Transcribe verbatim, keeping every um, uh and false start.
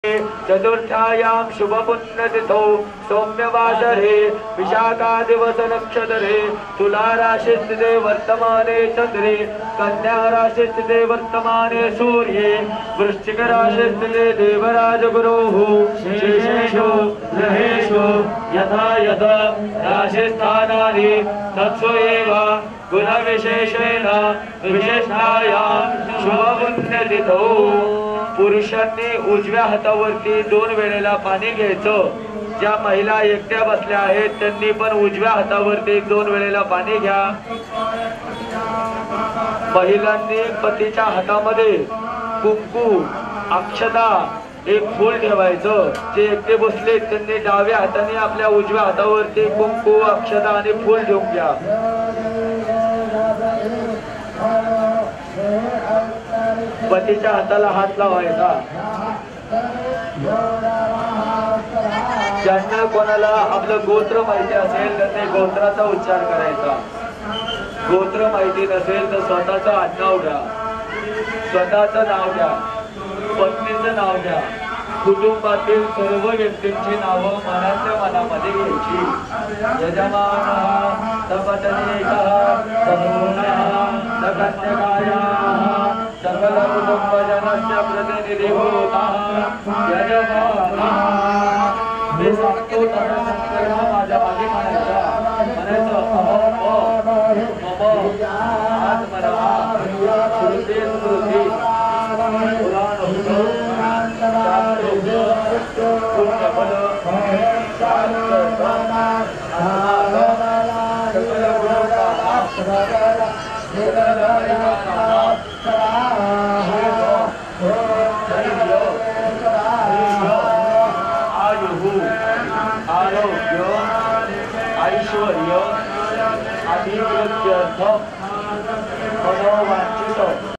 चतुर्थायां शुभपुण्यतिथौ सौम्यवासरे विशाखा दिवस नक्षत्रे तुला राशि स्थिते वर्तमाने चंद्रे कन्या राशि स्थिते वर्तमाने सूर्ये वृश्चिक राशि स्थिते देवराज गुरोः शेषेषु ग्रहेषु यथा यथा राशिस्थानानि तत्सु एव गुणविशेषेण विशेषणायां शुभपुण्यतिथौ पुरुषांनी उजव्या हातावरती दोन वेळेला पाणी घ्यायचं। ज्या महिला एकट्या बसल्या आहेत त्यांनी पण उजव्या हातावरती दोन वेळेला पाणी घ्या। महिलांनी पतीच्या हातामध्ये कुंकू अक्षता एक फूल ठेवायचं। जे एकटे बसले त्यांनी डाव्या हाताने आपल्या उजव्या हातावरती कुंकू अक्षता आणि फूल ठेवून घ्या। पतीच्या हाताला हात लावायचा। ज्यांना कोणाला आपलं गोत्र माहिती असेल तर ते गोत्राचा उच्चार करायचा। गोत्र माहिती नसेल तर स्वतःचं आडनाव घ्या, स्वतःचं नाव घ्या, पत्नीचं नाव घ्या, कुटुंबातील सर्व व्यक्तींची नावं मनातल्या मनामध्ये घ्यायची। यजमानः सपत्नीकः सपूर्णः सकन्यकायाः सकल कुटुंबजनस्य प्रतिनिधिभूतः यजमानः। मी सांगतो तसा संकल्प माझ्या मागे म्हणायचा म्हणायचं अहम मम आत्मनः श्रुती स्मृती पुराण पुण्यफल आरोग्य ऐश्वर्य अभिवृद्ध्यर्थ मनोवांछित